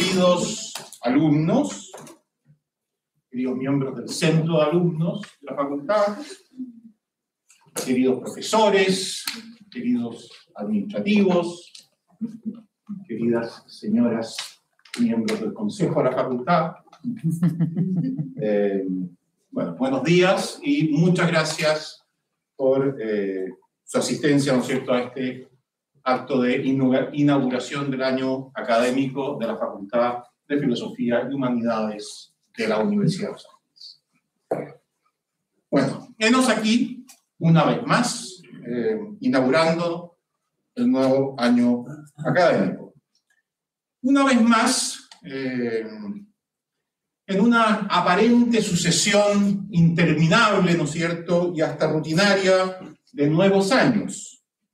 queridos alumnos, queridos miembros del centro de alumnos de la facultad, queridos profesores, queridos administrativos, queridas señoras miembros del consejo de la facultad. Bueno, buenos días y muchas gracias por su asistencia, ¿no es cierto?, a este acto de inauguración del año académico de la Facultad de Filosofía y Humanidades de la Universidad de los Ángeles. Bueno, venos aquí una vez más, inaugurando el nuevo año académico. Una vez más, en una aparente sucesión interminable, ¿no es cierto?, y hasta rutinaria de nuevos años.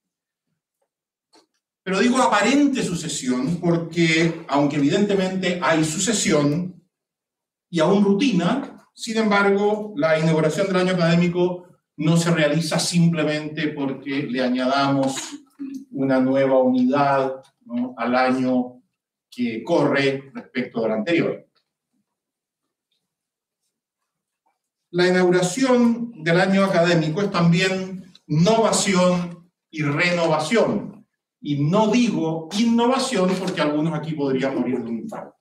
Pero digo aparente sucesión porque, aunque evidentemente hay sucesión y aún rutina, sin embargo, la inauguración del año académico no se realiza simplemente porque le añadamos una nueva unidad, ¿no?, al año que corre respecto del anterior. La inauguración del año académico es también novación y renovación. Y no digo innovación porque algunos aquí podrían morir de un infarto.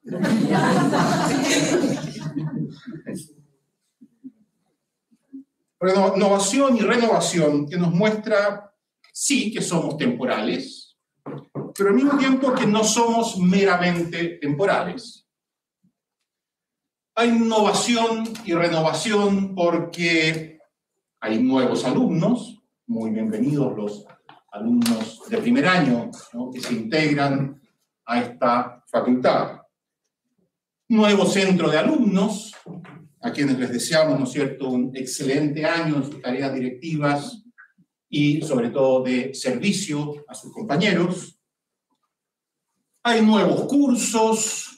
Novación y renovación que nos muestra, sí, que somos temporales, pero al mismo tiempo que no somos meramente temporales. Hay innovación y renovación porque hay nuevos alumnos, muy bienvenidos los alumnos de primer año, ¿no?, que se integran a esta facultad. Nuevo centro de alumnos, a quienes les deseamos, ¿no es cierto?, un excelente año en sus tareas directivas y sobre todo de servicio a sus compañeros. Hay nuevos cursos,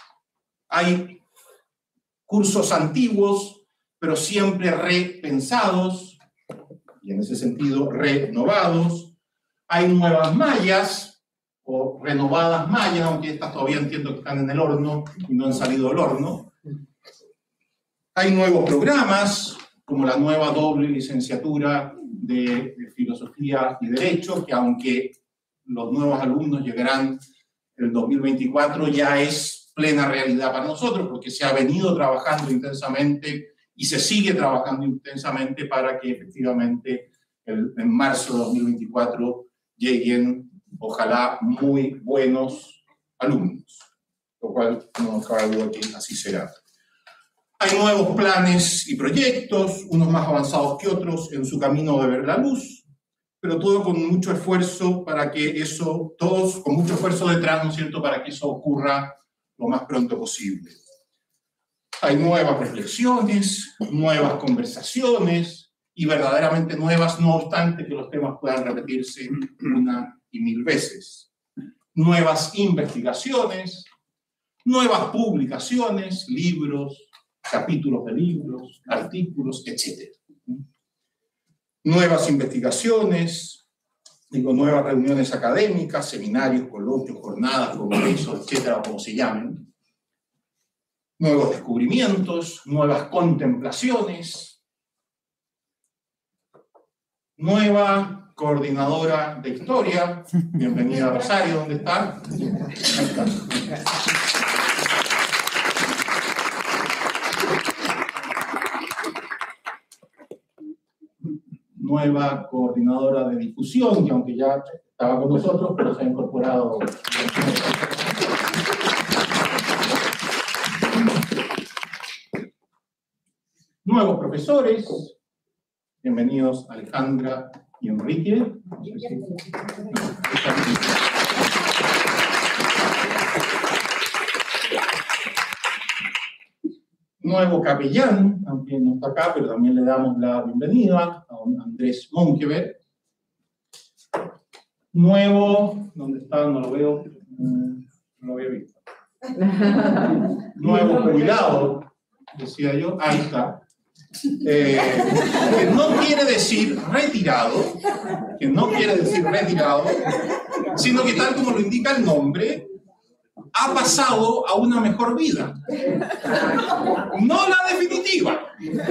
hay cursos antiguos, pero siempre repensados y en ese sentido renovados. Hay nuevas mallas o renovadas mallas, aunque estas todavía entiendo que están en el horno y no han salido del horno. Hay nuevos programas, como la nueva doble licenciatura de Filosofía y Derecho, que aunque los nuevos alumnos llegarán el 2024, ya es plena realidad para nosotros, porque se ha venido trabajando intensamente y se sigue trabajando intensamente para que efectivamente en marzo de 2024 lleguen, ojalá, muy buenos alumnos, lo cual no cabe duda que así será. Hay nuevos planes y proyectos, unos más avanzados que otros en su camino de ver la luz, pero todo con mucho esfuerzo para que eso, todos con mucho esfuerzo detrás, ¿no es cierto?, para que eso ocurra lo más pronto posible. Hay nuevas reflexiones, nuevas conversaciones, y verdaderamente nuevas, no obstante que los temas puedan repetirse una y mil veces. Nuevas investigaciones, nuevas publicaciones, libros, capítulos de libros, artículos, etc. Nuevas investigaciones, nuevas reuniones académicas, seminarios, coloquios, jornadas, congresos, etcétera, como se llamen. Nuevos descubrimientos, nuevas contemplaciones. Nueva coordinadora de historia. Bienvenida a Rosario, ¿dónde está? Ahí está. Nueva coordinadora de difusión, que aunque ya estaba con nosotros, pero se ha incorporado. Nuevos profesores. Bienvenidos Alejandra y Enrique. Nuevo capellán, aunque no está acá, pero también le damos la bienvenida a Andrés Monkever. Nuevo, ¿dónde está? No lo veo, no lo había visto. Nuevo jubilado, decía yo, ahí está. Que no quiere decir retirado, sino que tal como lo indica el nombre, ha pasado a una mejor vida. No la definitiva,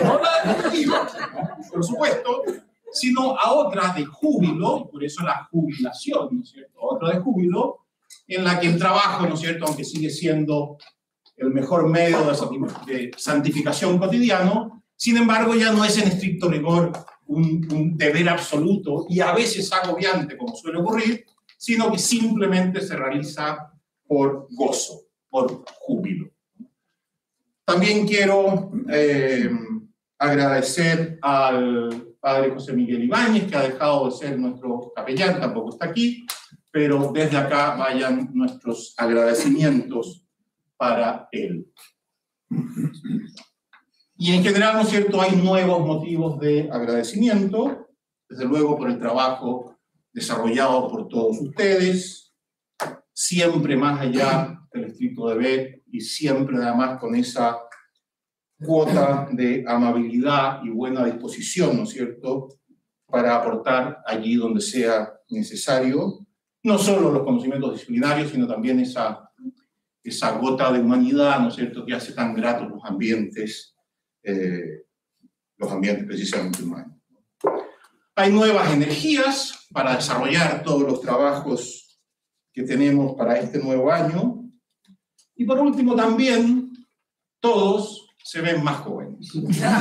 por supuesto, sino a otra de júbilo, por eso la jubilación, ¿no es cierto? Otra de júbilo, en la que el trabajo, ¿no es cierto?, aunque sigue siendo el mejor medio de santificación cotidiano, sin embargo ya no es en estricto rigor un deber absoluto y a veces agobiante, como suele ocurrir, sino que simplemente se realiza por gozo, por júbilo. También quiero agradecer al padre José Miguel Ibáñez, que ha dejado de ser nuestro capellán, tampoco está aquí, pero desde acá vayan nuestros agradecimientos para él. Y en general, ¿no es cierto?, hay nuevos motivos de agradecimiento, desde luego por el trabajo desarrollado por todos ustedes, siempre más allá del estricto deber y siempre además con esa cuota de amabilidad y buena disposición, ¿no es cierto?, para aportar allí donde sea necesario, no solo los conocimientos disciplinarios, sino también esa gota de humanidad, ¿no es cierto?, que hace tan gratos los ambientes precisamente humanos. Hay nuevas energías para desarrollar todos los trabajos que tenemos para este nuevo año. Y por último también, todos se ven más jóvenes.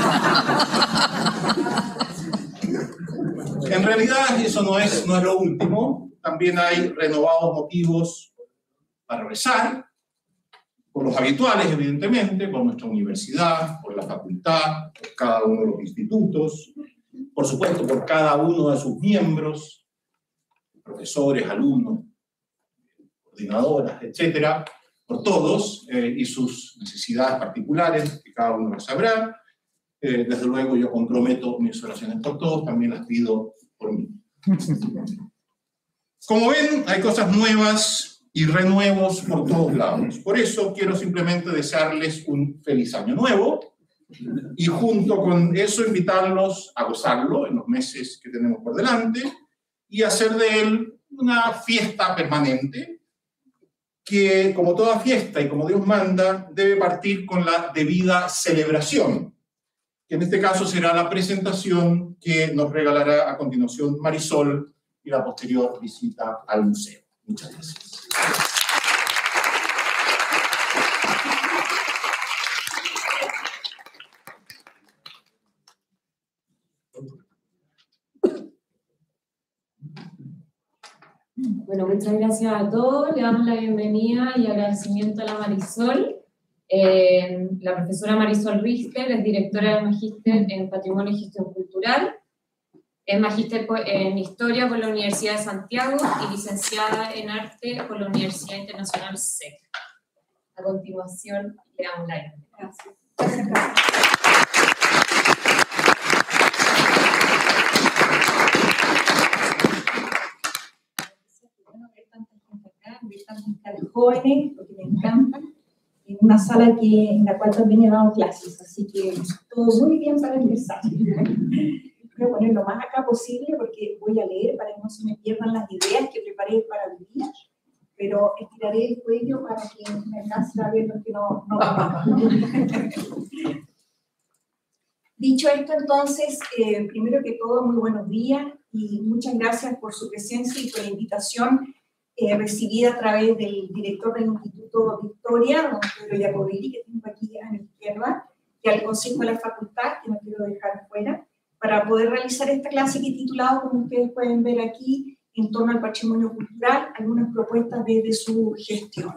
En realidad eso no es lo último. También hay renovados motivos para rezar, por los habituales, evidentemente, por nuestra universidad, por la facultad, por cada uno de los institutos, por supuesto por cada uno de sus miembros, profesores, alumnos, coordinadoras, etcétera, por todos y sus necesidades particulares, que cada uno lo sabrá. Desde luego yo comprometo mis oraciones por todos, también las pido por mí. Como ven, hay cosas nuevas y renuevos por todos lados. Por eso quiero simplemente desearles un feliz año nuevo y junto con eso invitarlos a gozarlo en los meses que tenemos por delante y hacer de él una fiesta permanente que, como toda fiesta y como Dios manda, debe partir con la debida celebración, que en este caso será la presentación que nos regalará a continuación Marisol y la posterior visita al museo. Muchas gracias. Bueno, muchas gracias a todos. Le damos la bienvenida y agradecimiento a la Marisol. La profesora Marisol Richter es directora del Magíster en Patrimonio y Gestión Cultural. Es magíster en Historia por la Universidad de Santiago y licenciada en Arte por la Universidad Internacional SEC. A continuación, le damos la bienvenida. Gracias. Ver tantas caras jóvenes, porque me encantan, en una sala en la cual también he dado clases, así que todo muy bien para empezar. Voy a poner lo más acá posible porque voy a leer para que no se me pierdan las ideas que preparé para el día, pero estiraré el cuello para que me alcance a ver lo que no va. Dicho esto, entonces, primero que todo, muy buenos días y muchas gracias por su presencia y por la invitación recibida a través del director del Instituto de Historia, don Pedro Jacobelli, que tengo aquí a mi izquierda, y al Consejo de la Facultad, que no quiero dejar fuera, para poder realizar esta clase que he titulado, como ustedes pueden ver aquí, en torno al patrimonio cultural, algunas propuestas desde su gestión.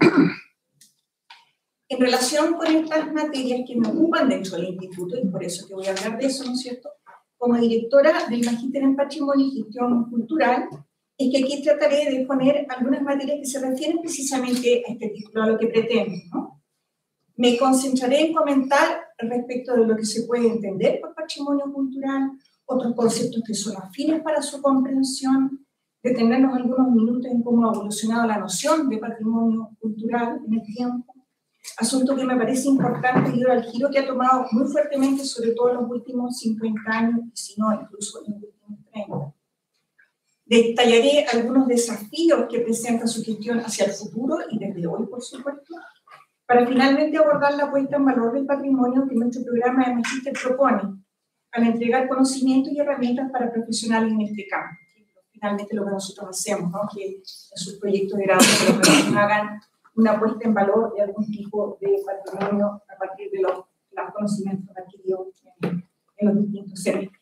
En relación con estas materias que me ocupan dentro del instituto, y por eso que voy a hablar de eso, ¿no es cierto?, como directora del Magíster en Patrimonio y Gestión Cultural, es que aquí trataré de poner algunas materias que se refieren precisamente a este título, a lo que pretendo, ¿no? Me concentraré en comentar respecto de lo que se puede entender por patrimonio cultural, otros conceptos que son afines para su comprensión, detenernos algunos minutos en cómo ha evolucionado la noción de patrimonio cultural en el tiempo, asunto que me parece importante debido al giro que ha tomado muy fuertemente, sobre todo en los últimos 50 años, y si no, incluso en los últimos 30. Detallaré algunos desafíos que presenta su gestión hacia el futuro y desde hoy, por supuesto, para finalmente abordar la puesta en valor del patrimonio que nuestro programa de Magíster propone, al entregar conocimientos y herramientas para profesionales en este campo. Finalmente lo que nosotros hacemos, ¿no? Que en sus proyectos de grado que los alumnos hagan una puesta en valor de algún tipo de patrimonio a partir de los conocimientos adquiridos en los distintos semestres.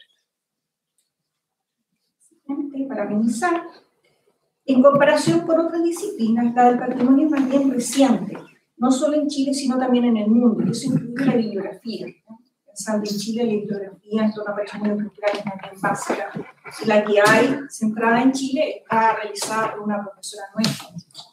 Para amenizar, en comparación con otras disciplinas, la del patrimonio es más bien reciente, no solo en Chile, sino también en el mundo. Eso incluye la bibliografía, ¿no? Pensando en Chile, la bibliografía en torno a patrimonio cultural es más bien básica. Y la que hay centrada en Chile está realizada por una profesora nuestra.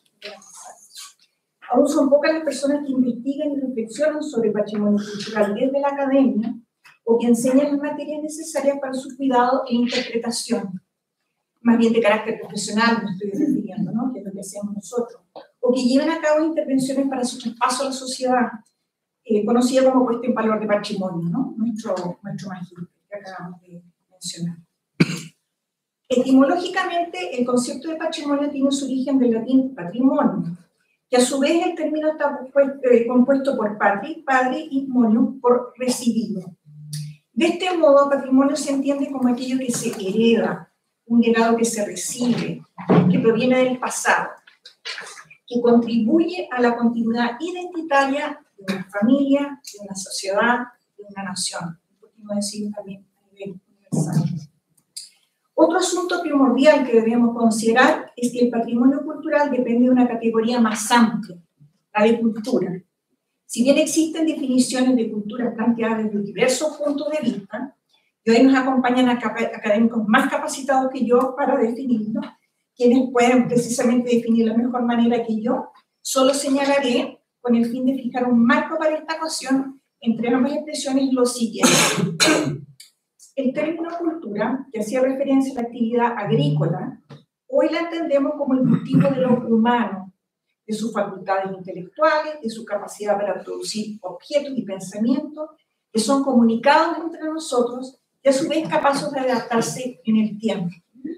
Aún son pocas las personas que investigan y reflexionan sobre patrimonio cultural desde la academia o que enseñan las materias necesarias para su cuidado e interpretación. Más bien de carácter profesional, me estoy refiriendo, ¿no? Que es lo que hacemos nosotros. O que llevan a cabo intervenciones para su traspaso a la sociedad, conocida como puesta en valor de patrimonio, ¿no? Nuestro magíster que acabamos de mencionar. Etimológicamente, el concepto de patrimonio tiene su origen del latín patrimonio, que a su vez el término está compuesto por patri, padre, y monio, por recibido. De este modo, patrimonio se entiende como aquello que se hereda, un legado que se recibe, que proviene del pasado, que contribuye a la continuidad identitaria de una familia, de una sociedad, de una nación, por qué no decir también a nivel universal. Otro asunto primordial que debemos considerar es que el patrimonio cultural depende de una categoría más amplia, la de cultura. Si bien existen definiciones de cultura planteadas desde diversos puntos de vista, y hoy nos acompañan académicos más capacitados que yo para definirlo, quienes pueden precisamente definir la mejor manera que yo, solo señalaré, con el fin de fijar un marco para esta ecuación, entre ambas expresiones, lo siguiente. El término cultura, que hacía referencia a la actividad agrícola, hoy la entendemos como el cultivo de lo humano, de sus facultades intelectuales, de su capacidad para producir objetos y pensamientos que son comunicados entre nosotros y a su vez capaces de adaptarse en el tiempo.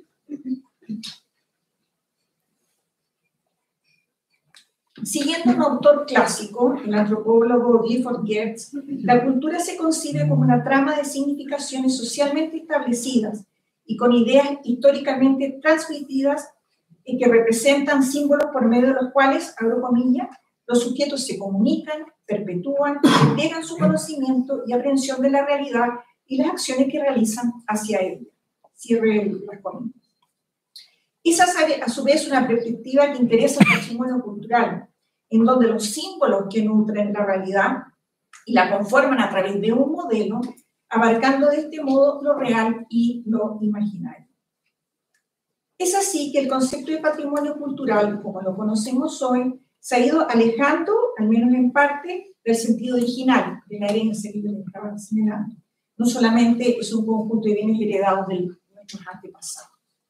Siguiendo un autor clásico, el antropólogo Gifford Geertz, la cultura se concibe como una trama de significaciones socialmente establecidas y con ideas históricamente transmitidas y que representan símbolos por medio de los cuales, abro comillas, los sujetos se comunican, perpetúan, entregan su conocimiento y aprehensión de la realidad y las acciones que realizan hacia ella. Cierre las comillas. Esa es a su vez una perspectiva que interesa al patrimonio cultural, en donde los símbolos que nutren la realidad y la conforman a través de un modelo, abarcando de este modo lo real y lo imaginario. Es así que el concepto de patrimonio cultural, como lo conocemos hoy, se ha ido alejando, al menos en parte, del sentido original de la herencia que les estaba señalando. No solamente es un conjunto de bienes heredados de nuestros antepasados.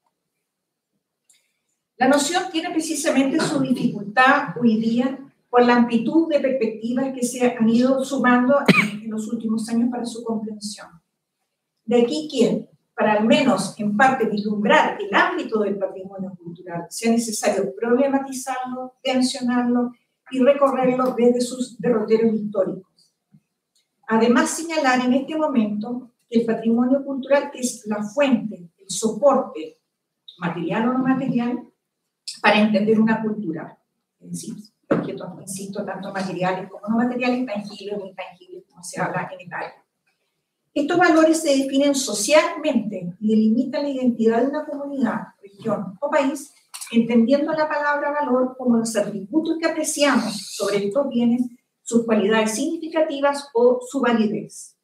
La noción tiene precisamente su dificultad hoy día por la amplitud de perspectivas que se han ido sumando en los últimos años para su comprensión. De aquí que, para al menos en parte vislumbrar el ámbito del patrimonio cultural, sea necesario problematizarlo, tensionarlo y recorrerlo desde sus derroteros históricos. Además, señalar en este momento que el patrimonio cultural es la fuente, el soporte, material o no material, para entender una cultura. Es decir, objetos, insisto, tanto materiales como no materiales, tangibles o intangibles, como se habla en Italia. Estos valores se definen socialmente y delimitan la identidad de una comunidad, región o país, entendiendo la palabra valor como los atributos que apreciamos sobre estos bienes, sus cualidades significativas o su validez.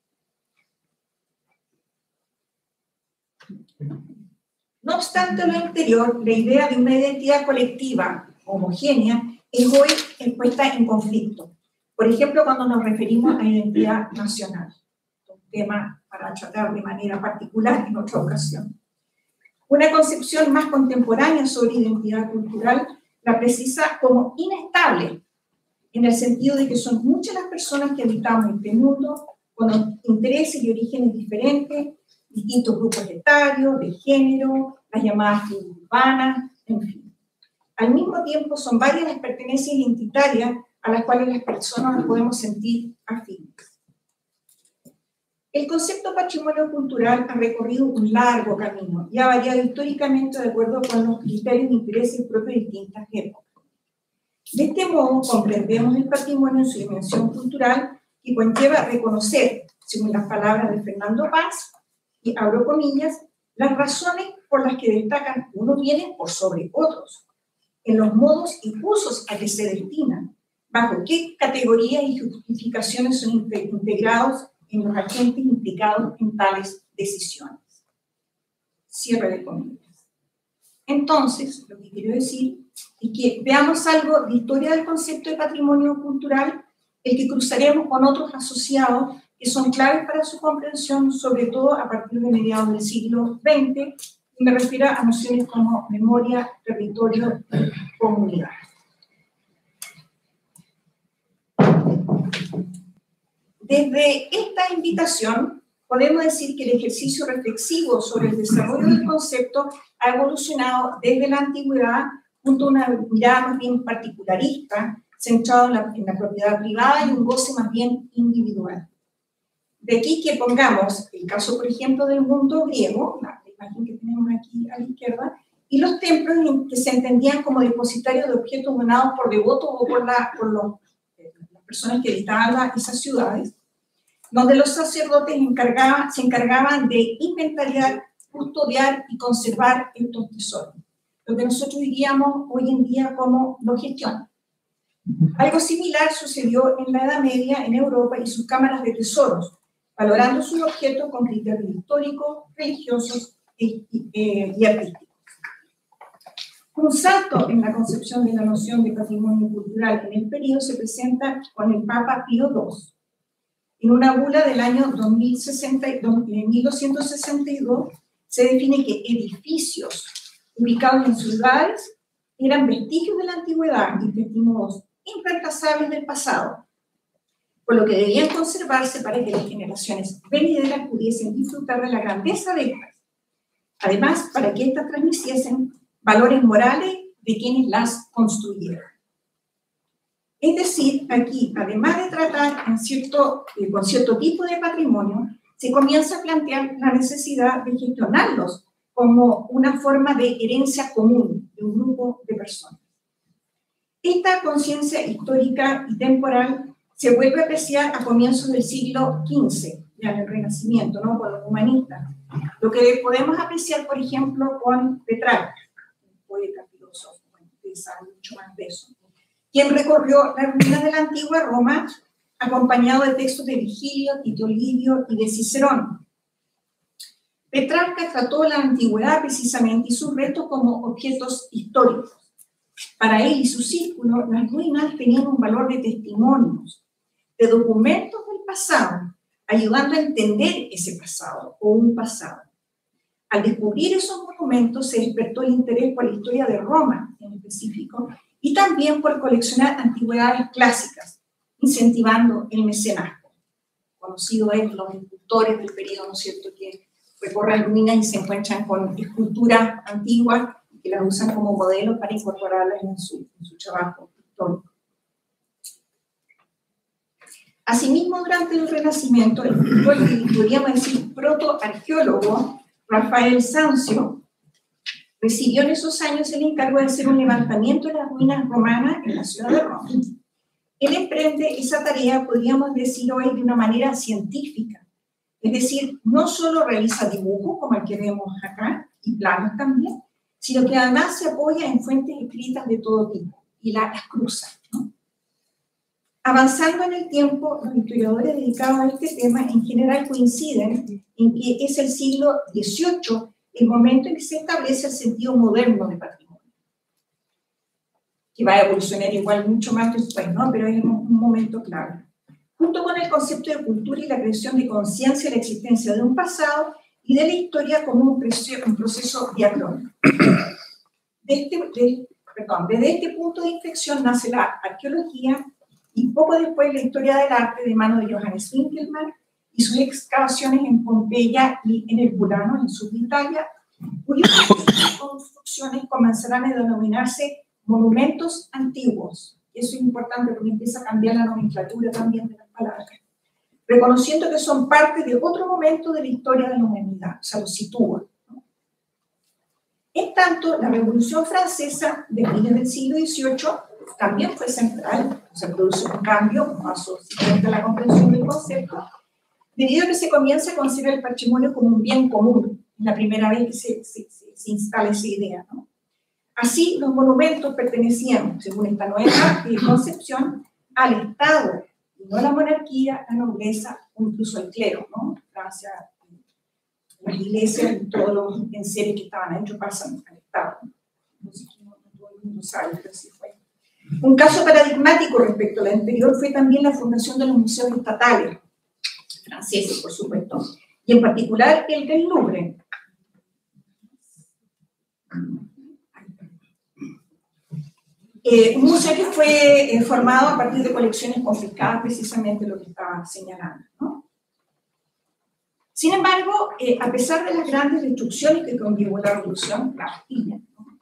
No obstante lo anterior, la idea de una identidad colectiva homogénea es hoy puesta en conflicto. Por ejemplo, cuando nos referimos a identidad nacional, un tema para tratar de manera particular en otra ocasión. Una concepción más contemporánea sobre identidad cultural la precisa como inestable, en el sentido de que son muchas las personas que habitamos este mundo con intereses y orígenes diferentes, distintos grupos etarios, de género, las llamadas tribus urbanas, en fin. Al mismo tiempo, son varias las pertenencias identitarias a las cuales las personas nos podemos sentir afines. El concepto patrimonio cultural ha recorrido un largo camino y ha variado históricamente de acuerdo con los criterios e intereses propios de distintas épocas. De este modo, comprendemos el patrimonio en su dimensión cultural, que conlleva reconocer, según las palabras de Fernando Paz, y abro comillas, las razones por las que destacan unos bienes por sobre otros, en los modos y usos a que se destinan, bajo qué categorías y justificaciones son integrados en los agentes implicados en tales decisiones. Cierre de comillas. Entonces, lo que quiero decir es que veamos algo de historia del concepto de patrimonio cultural, el que cruzaremos con otros asociados que son claves para su comprensión, sobre todo a partir de mediados del siglo XX, y me refiero a nociones como memoria, territorio y comunidad. Desde esta invitación, podemos decir que el ejercicio reflexivo sobre el desarrollo del concepto ha evolucionado desde la antigüedad junto a una mirada más bien particularista, centrado en la propiedad privada y un goce más bien individual. De aquí que pongamos el caso, por ejemplo, del mundo griego, la imagen que tenemos aquí a la izquierda, y los templos que se entendían como depositarios de objetos donados por devotos o por las personas que habitaban esas ciudades, donde los sacerdotes se encargaban de inventariar, custodiar y conservar estos tesoros, lo que nosotros diríamos hoy en día como lo gestionan. Algo similar sucedió en la Edad Media en Europa y sus cámaras de tesoros, valorando sus objetos con criterios históricos, religiosos y artísticos. Un salto en la concepción de la noción de patrimonio cultural en el periodo se presenta con el Papa Pío II. En una bula del año 1262 se define que edificios ubicados en ciudades eran vestigios de la antigüedad y testimonios irreemplazables del pasado, por lo que debían conservarse para que las generaciones venideras pudiesen disfrutar de la grandeza de estas. Además, para que éstas transmitiesen valores morales de quienes las construyeron. Es decir, aquí, además de tratar con cierto tipo de patrimonio, se comienza a plantear la necesidad de gestionarlos como una forma de herencia común de un grupo de personas. Esta conciencia histórica y temporal se vuelve a apreciar a comienzos del siglo XV, ya en el Renacimiento, ¿no? Con los humanistas. Lo que podemos apreciar, por ejemplo, con Petrarca, un poeta filósofo, ustedes saben mucho más de eso, quien recorrió las ruinas de la antigua Roma acompañado de textos de Virgilio, Tito Livio y de Cicerón. Petrarca trató la antigüedad precisamente y sus restos como objetos históricos. Para él y su círculo, las ruinas tenían un valor de testimonios, de documentos del pasado, ayudando a entender ese pasado o un pasado. Al descubrir esos documentos se despertó el interés por la historia de Roma en específico y también por coleccionar antigüedades clásicas, incentivando el mecenazgo. Conocido es los escultores del periodo, ¿no es cierto?, que recorren ruinas y se encuentran con esculturas antiguas que las usan como modelo para incorporarlas en su trabajo histórico. Asimismo, durante el Renacimiento, el escultor, que podríamos decir protoarqueólogo, Rafael Sanzio, recibió en esos años el encargo de hacer un levantamiento de las ruinas romanas en la ciudad de Roma. Él emprende esa tarea, podríamos decir hoy, de una manera científica. Es decir, no solo realiza dibujos, como el que vemos acá, y planos también, sino que además se apoya en fuentes escritas de todo tipo y las cruza, ¿no? Avanzando en el tiempo, los historiadores dedicados a este tema en general coinciden en que es el siglo XVIII el momento en que se establece el sentido moderno de patrimonio, que va a evolucionar igual mucho más después, ¿no? Pero es un momento clave. Junto con el concepto de cultura y la creación de conciencia de la existencia de un pasado y de la historia como un proceso diacrónico. Desde este punto de inflexión nace la arqueología y poco después la historia del arte de mano de Johannes Winkelmann y sus excavaciones en Pompeya y en el Burano, en el sur de Italia, cuyas construcciones comenzarán a denominarse monumentos antiguos. Y eso es importante porque empieza a cambiar la nomenclatura también de las palabras, reconociendo que son parte de otro momento de la historia de la humanidad, o sea, lo sitúa, ¿no? En tanto, la Revolución Francesa de fines del siglo XVIII también fue central, se produce un cambio, un paso siguiente a la comprensión del concepto, debido a que se comienza a considerar el patrimonio como un bien común, la primera vez que se instala esa idea, ¿no? Así, los monumentos pertenecían, según esta nueva concepción, al Estado, y no a la monarquía, la nobleza o incluso al clero, ¿no? Francia, las iglesias y todos los enseres que estaban adentro pasan al Estado. Entonces, no todo el mundo sabe, pero así fue. Un caso paradigmático respecto a la anterior fue también la fundación de los museos estatales, franceses, por supuesto, y en particular el del Louvre. Un museo que fue formado a partir de colecciones confiscadas, precisamente lo que estaba señalando, ¿no? Sin embargo, a pesar de las grandes destrucciones que conllevó la revolución, la Bastilla, ¿no?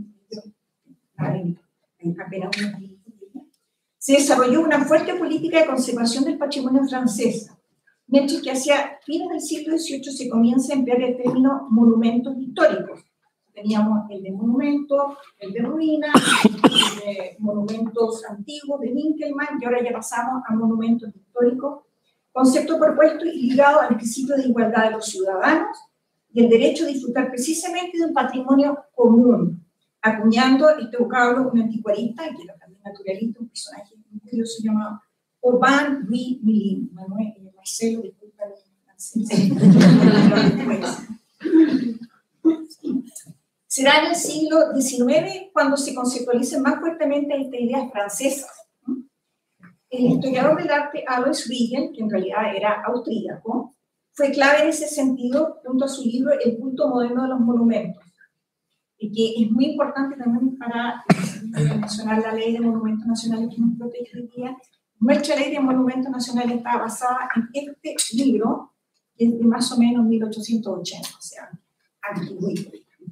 Apenas unos días, se desarrolló una fuerte política de conservación del patrimonio francés, mientras que hacia fines del siglo XVIII se comienza a emplear el término monumentos históricos. Teníamos el de monumento, el de ruina, el de monumentos antiguos de Winkelmann, y ahora ya pasamos a monumentos históricos, concepto propuesto y ligado al principio de igualdad de los ciudadanos y el derecho a disfrutar precisamente de un patrimonio común, acuñando este vocablo un anticuarista, que era también naturalista, un personaje muy curioso llamado Aubin Louis Millin. Manuel, Marcelo, disculpa Será en el siglo XIX cuando se conceptualicen más fuertemente estas ideas francesas. El historiador del arte Alois Riegel, que en realidad era austríaco, fue clave en ese sentido junto a su libro El culto moderno de los monumentos, y que es muy importante también para mencionar la ley de monumentos nacionales que nos protege hoy día. Nuestra ley de monumentos nacionales está basada en este libro, que es de más o menos 1880, o sea, antiguito.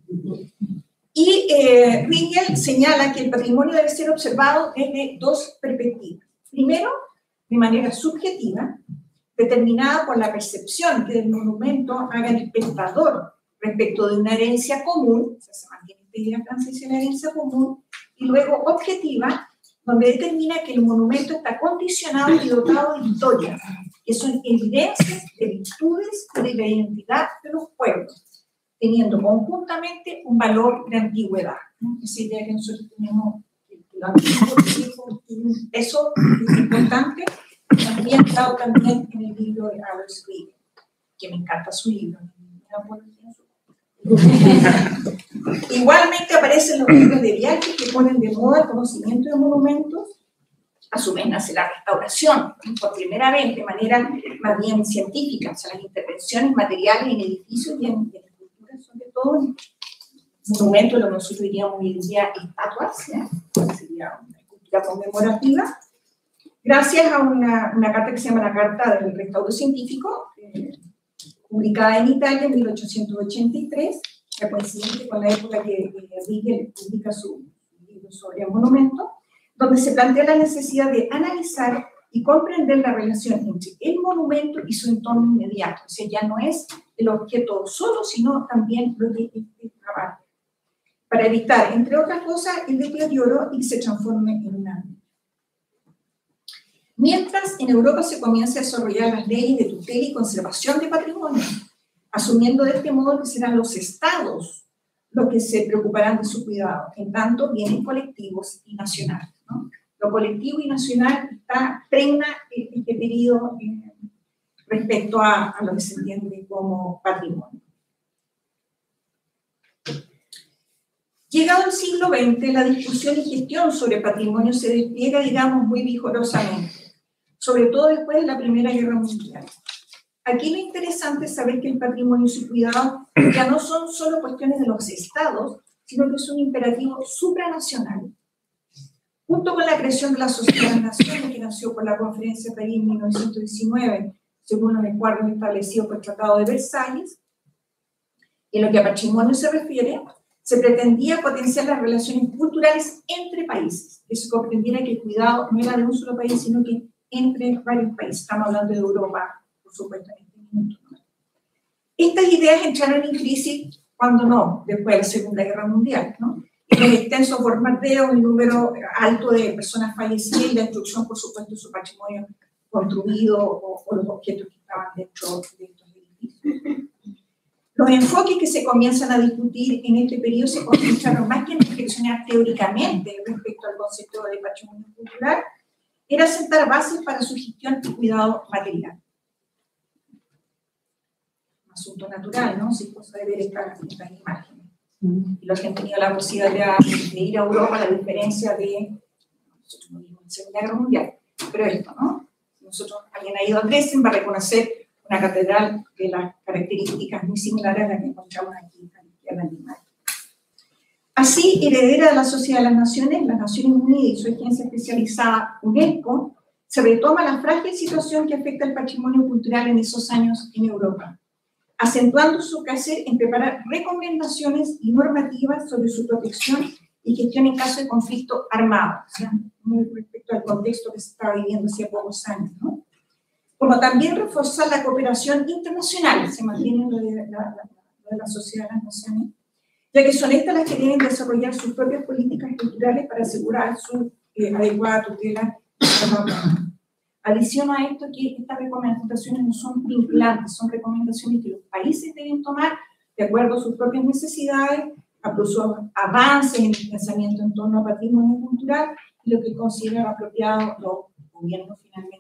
Y Riegel señala que el patrimonio debe ser observado desde dos perspectivas. Primero, de manera subjetiva, determinada por la percepción que del monumento haga el espectador respecto de una herencia común, o sea, se mantiene esta idea francesa de la herencia común, y luego objetiva, donde determina que el monumento está condicionado y dotado de historia, que son evidencias de virtudes y de la identidad de los pueblos, teniendo conjuntamente un valor de antigüedad, ¿no? Esa idea que nosotros tenemos, que lo antiguo tiene un peso importante, también dado también en el libro de Alois Riegel, que me encanta su libro. Igualmente aparecen los libros de viaje que ponen de moda el conocimiento de monumentos. A su vez nace la restauración, por primera vez de manera más bien científica, o sea, las intervenciones materiales en edificios y en sobre todo en monumentos, lo que nosotros diríamos hoy en día estatuas, ¿ya? Sería una escultura conmemorativa, gracias a una carta que se llama la Carta del Restauro Científico, publicada en Italia en 1883, ya coincidente con la época que Riegel publica su libro sobre el monumento, donde se plantea la necesidad de analizar y comprender la relación entre el monumento y su entorno inmediato. O sea, ya no es el objeto solo, sino también lo que abarca, para evitar, entre otras cosas, el deterioro y que se transforme en un ámbito. Mientras en Europa se comienza a desarrollar las leyes de tutela y conservación de patrimonio, asumiendo de este modo que serán los estados los que se preocuparán de su cuidado, en tanto bienes colectivos y nacionales, ¿no? Lo colectivo y nacional pregna este periodo respecto a lo que se entiende como patrimonio. Llegado el siglo XX, la discusión y gestión sobre patrimonio se despliega, digamos, muy vigorosamente, sobre todo después de la Primera Guerra Mundial. Aquí lo interesante es saber que el patrimonio y su cuidado ya no son solo cuestiones de los estados, sino que es un imperativo supranacional. Junto con la creación de la Sociedad de las Naciones, que nació por la Conferencia de París en 1919, según los acuerdos establecidos por el Tratado de Versalles, En lo que a patrimonio se refiere, se pretendía potenciar las relaciones culturales entre países, que se comprendiera que el cuidado no era de un solo país, sino que entre varios países. Estamos hablando de Europa, por supuesto, en este momento. Estas ideas entraron en crisis, cuando no, después de la Segunda Guerra Mundial, ¿no? Y los extensos bombardeos, el número alto de personas fallecidas y la destrucción, por supuesto, de su patrimonio construido o los objetos que estaban dentro de estos edificios. Los enfoques que se comienzan a discutir en este periodo se concentraron más que en reflexionar teóricamente respecto al concepto de patrimonio cultural, era sentar bases para su gestión y cuidado material. Un asunto natural, ¿no? Sí, cosa de ver estas imágenes. Y los que han tenido la posibilidad de ir a Europa, la diferencia de, nosotros no vimos en la Segunda Guerra Mundial, pero esto, ¿no? Nosotros, alguien ha ido a Dresden, va a reconocer una catedral de las características muy similares a las que encontramos aquí en la Alemania. Así, heredera de la Sociedad de las Naciones Unidas y su agencia especializada UNESCO, se retoma la frágil situación que afecta al patrimonio cultural en esos años en Europa, acentuando su quehacer en preparar recomendaciones y normativas sobre su protección y gestión en caso de conflicto armado, o sea, muy respecto al contexto que se estaba viviendo hace pocos años, ¿no? Como también reforzar la cooperación internacional, se mantiene lo de la Sociedad de las Naciones, ya que son estas las que tienen que desarrollar sus propias políticas culturales para asegurar su adecuada tutela. Adiciono a esto que estas recomendaciones no son vinculantes, son recomendaciones que los países deben tomar de acuerdo a sus propias necesidades, a sus avances en el pensamiento en torno al patrimonio cultural y lo que consideran apropiado los gobiernos finalmente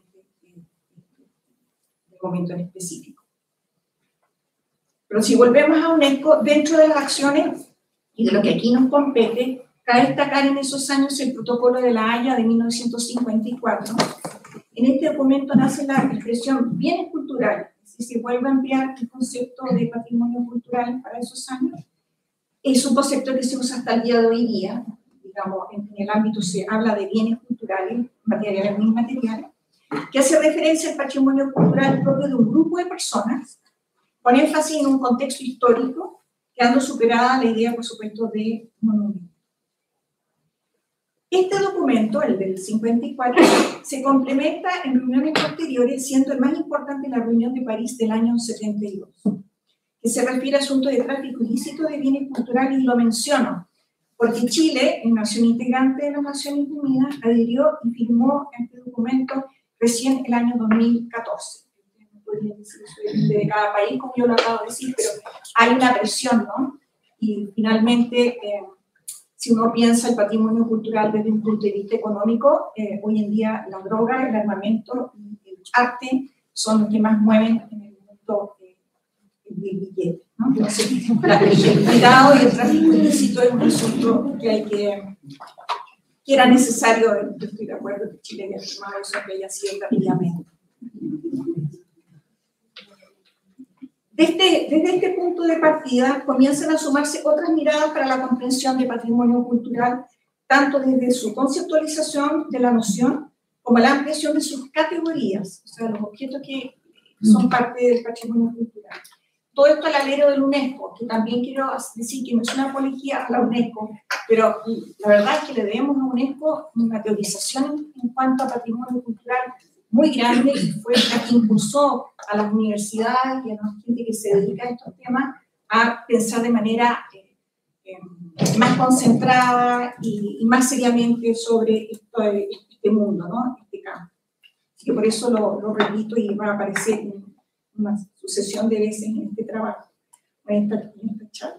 del momento en específico. Pero si volvemos a UNESCO, dentro de las acciones y de lo que aquí nos compete, cabe destacar en esos años el Protocolo de la Haya de 1954. En este documento nace la expresión bienes culturales, si se vuelve a ampliar el concepto de patrimonio cultural para esos años. Es un concepto que se usa hasta el día de hoy día, digamos, en el ámbito se habla de bienes culturales, materiales e inmateriales, que hace referencia al patrimonio cultural propio de un grupo de personas, con énfasis en un contexto histórico, quedando superada la idea, por supuesto, de monumento. Este documento, el del 54, se complementa en reuniones posteriores, siendo el más importante la reunión de París del año 72, que se refiere a asuntos de tráfico ilícito de bienes culturales, y lo menciono, porque Chile, en nación integrante de las Naciones Unidas, adhirió y firmó este documento recién el año 2014. No podría decir eso de cada país, como yo lo acabo de decir, pero hay una presión, ¿no? Y finalmente, si uno piensa el patrimonio cultural desde un punto de vista económico, hoy en día la droga, el armamento y el arte son los que más mueven en el mundo del billete, ¿no? Entonces, el cuidado y el tráfico ilícito es un asunto que era necesario. Yo estoy de acuerdo que Chile haya firmado eso, que haya sido rápidamente. Desde este punto de partida comienzan a sumarse otras miradas para la comprensión del patrimonio cultural, tanto desde su conceptualización de la noción como la ampliación de sus categorías, o sea, los objetos que son parte del patrimonio cultural. Todo esto al alero del UNESCO, que también quiero decir que no es una apología a la UNESCO, pero la verdad es que le debemos a UNESCO una teorización en cuanto a patrimonio cultural muy grande, y fue la que impulsó a las universidades y a la gente que se dedica a estos temas a pensar de manera más concentrada y más seriamente sobre este mundo, ¿no? Este campo. Así que por eso lo repito y va a aparecer en una sucesión de veces en este trabajo, en esta charla.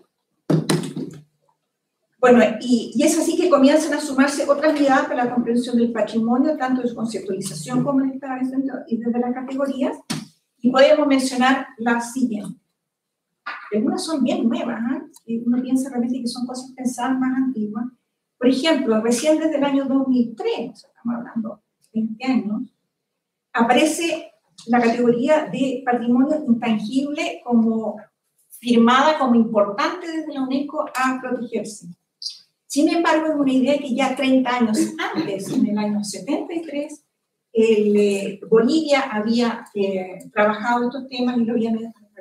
Bueno, y es así que comienzan a sumarse otras miradas para la comprensión del patrimonio, tanto de su conceptualización como de y desde las categorías, y podemos mencionar las siguientes. Algunas son bien nuevas, ¿eh? Uno piensa realmente que son cosas pensadas más antiguas. Por ejemplo, recién desde el año 2003, o sea, estamos hablando de 20 años, aparece la categoría de patrimonio intangible como firmada como importante desde la UNESCO a protegerse. Sin embargo, es una idea que ya 30 años antes, en el año 73, Bolivia había trabajado estos temas y lo había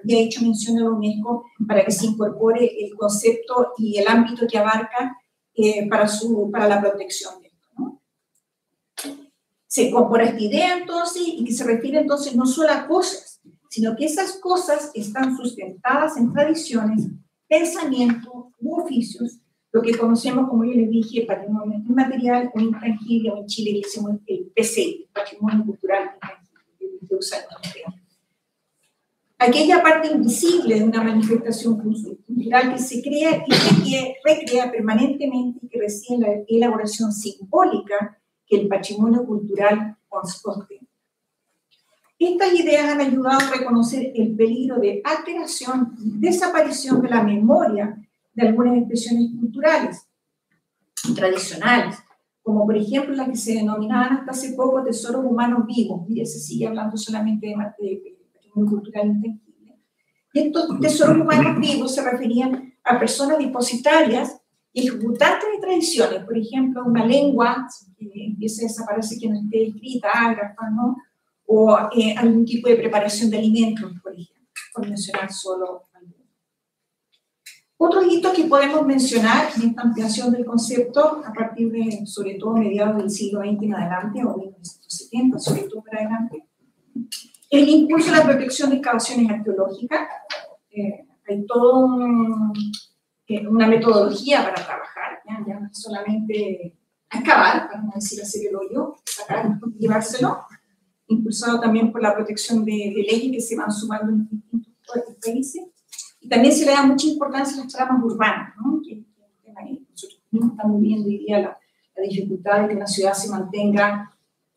había hecho mención a la UNESCO para que se incorpore el concepto y el ámbito que abarca para la protección de esto, ¿no? Se incorpora esta idea entonces y que se refiere entonces no solo a cosas, sino que esas cosas están sustentadas en tradiciones, pensamientos u oficios, lo que conocemos, como yo les dije, patrimonio inmaterial o intangible, o en Chile le decimos el PCI, patrimonio cultural intangible, que usa el nombre. Aquella parte invisible de una manifestación cultural que se crea y que recrea permanentemente y que recibe la elaboración simbólica que el patrimonio cultural contiene. Estas ideas han ayudado a reconocer el peligro de alteración y desaparición de la memoria de algunas expresiones culturales y tradicionales, como por ejemplo las que se denominaban hasta hace poco tesoros humanos vivos. Mire, se sigue hablando solamente de patrimonio cultural intangible. Y estos tesoros humanos vivos se referían a personas depositarias y ejecutantes de tradiciones, por ejemplo, una lengua que empieza a desaparecer, que no esté escrita, ágrafa, ¿no? O algún tipo de preparación de alimentos, por ejemplo, por mencionar solo algunos. Otros hitos que podemos mencionar en esta ampliación del concepto, a partir de, sobre todo, mediados del siglo XX en adelante, o 1970, sobre todo para adelante, el impulso a la protección de excavaciones arqueológicas. Hay toda una metodología para trabajar, ya no es solamente excavar, para no decir hacer el hoyo, sacar y llevárselo, impulsado también por la protección de leyes que se van sumando en distintos países. Y también se le da mucha importancia a las tramas urbanas, ¿no? Que nosotros mismos estamos viendo hoy día la dificultad de que una ciudad se mantenga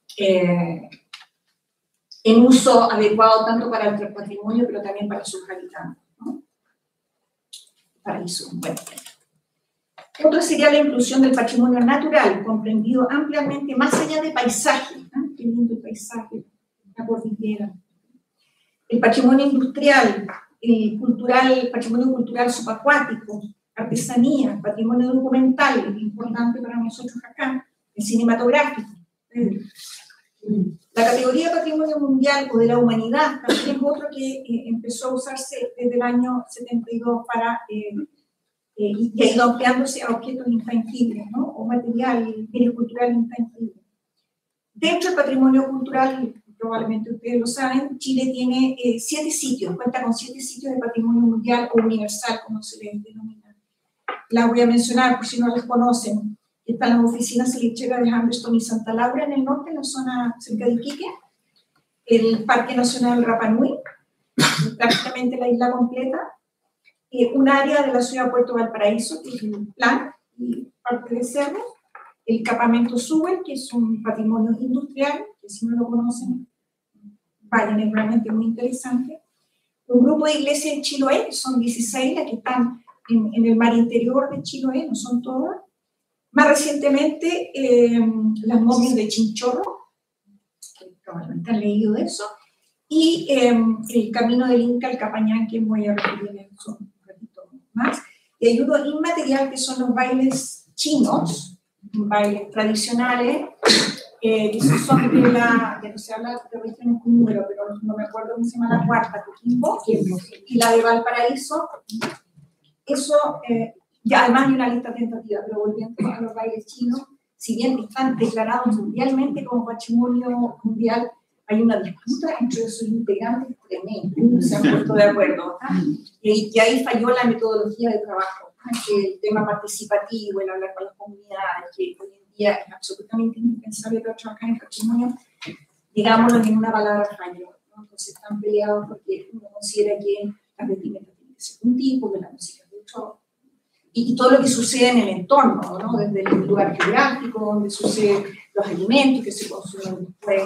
en uso adecuado tanto para el patrimonio, pero también para sus habitantes, ¿no? Paraíso, bueno. Otro sería la inclusión del patrimonio natural, comprendido ampliamente más allá de paisaje, ¿no? Qué lindo el paisaje, la cordillera. El patrimonio industrial, el patrimonio cultural subacuático, artesanía, patrimonio documental, importante para nosotros acá, el cinematográfico. La categoría de patrimonio mundial o de la humanidad también es otro que empezó a usarse desde el año 72 para, y ha ido ampliándose a objetos intangibles, ¿no? O material, bienes culturales intangibles. Dentro del patrimonio cultural, probablemente ustedes lo saben, Chile tiene 7 sitios, cuenta con 7 sitios de patrimonio mundial o universal, como se les denomina. Las voy a mencionar por si no las conocen. Están las oficinas salicheras de Humberstone y Santa Laura en el norte, en la zona cerca de Iquique, el Parque Nacional Rapa Nui, prácticamente la isla completa, un área de la ciudad de Puerto Valparaíso, que es el plan y parte de cerros, el Campamento Sewell, que es un patrimonio industrial, que si no lo conocen, vayan, es realmente muy interesante. Un grupo de iglesias en Chiloé, que son 16 las que están en el mar interior de Chiloé, no son todas. Más recientemente, las momias de Chinchorro, que probablemente han leído de eso, y el camino del Inca al Capañán, que voy a referir en eso un ratito más. Y hay uno inmaterial que son los bailes chinos, bailes tradicionales, que son de no se habla de regiones con número, pero no me acuerdo cómo se llama la cuarta, Coquimbo, y la de Valparaíso. Eso, ya además hay una lista tentativa, pero volviendo a los bailes chinos, si bien están declarados mundialmente como patrimonio mundial, hay una disputa entre sus integrantes tremenda, no se han puesto de acuerdo, y ahí falló la metodología de trabajo, que el tema participativo, el hablar con las comunidades, que hoy en día es absolutamente indispensable para trabajar en patrimonio, digámoslo en una palabra fallo, ¿no? Entonces están peleados porque uno considera que las vestimentas tienen que ser un tipo, que la música es de otro, y todo lo que sucede en el entorno, ¿no? Desde el lugar geográfico, donde suceden los alimentos que se consumen después,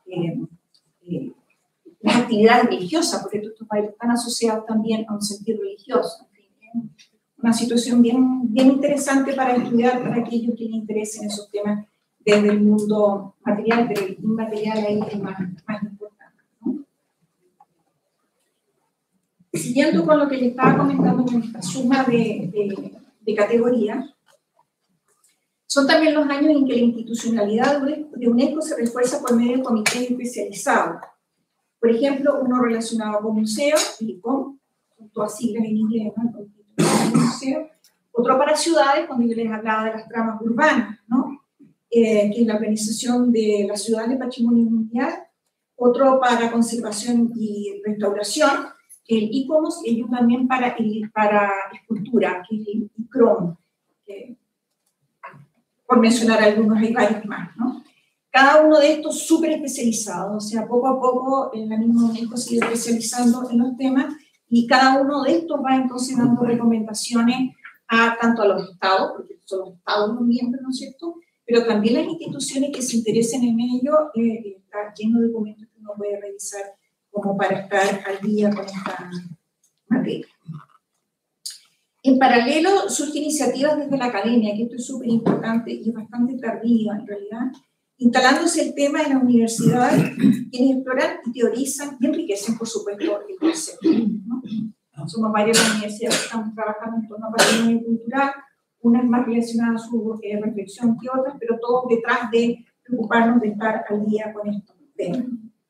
las actividades religiosas, porque estos bailes están asociados también a un sentido religioso. En fin, una situación bien interesante para estudiar para aquellos que les interesen esos temas desde el mundo material, pero el inmaterial ahí es más importante, ¿no? Siguiendo con lo que les estaba comentando en esta suma de categorías, son también los años en que la institucionalidad de UNESCO se refuerza por medio de comités especializados. Por ejemplo, uno relacionado con museos, el ICOM, son todas siglas en inglés, ¿no? Museo. Otro para ciudades, cuando yo les hablaba de las tramas urbanas, ¿no? Que es la organización de las ciudades de patrimonio mundial. Otro para conservación y restauración, el ICOMOS, y uno también para escultura, que es el ICROM, por mencionar algunos, hay varios más, ¿no? Cada uno de estos súper especializados, o sea, poco a poco en la misma UNESCO sigue especializando en los temas, y cada uno de estos va entonces dando recomendaciones tanto a los estados, porque son los estados los miembros, ¿no es cierto?, pero también las instituciones que se interesen en ello. Está lleno de documentos que uno puede revisar como para estar al día con esta materia. En paralelo, surgen iniciativas desde la academia, que esto es súper importante y es bastante tardía en realidad, instalándose el tema en las universidades, quienes exploran y teorizan y enriquecen, por supuesto, el concepto, ¿no? Somos varias las universidades que estamos trabajando en torno a patrimonio cultural, unas más relacionadas a su reflexión que otras, pero todos detrás de preocuparnos de estar al día con estos temas.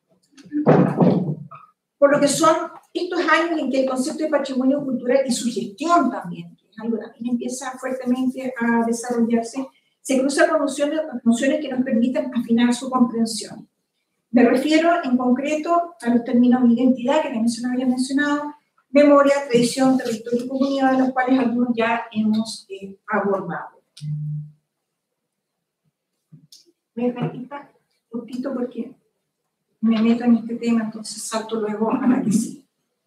Por lo que son estos años en que el concepto de patrimonio cultural y su gestión también, que es algo que también empieza fuertemente a desarrollarse, se cruza con nociones que nos permitan afinar su comprensión. Me refiero en concreto a los términos de identidad, que también había mencionado, memoria, tradición, territorio y comunidad, de los cuales algunos ya hemos abordado. Voy a dejar esta cortito porque me meto en este tema, entonces salto luego a la que sigue.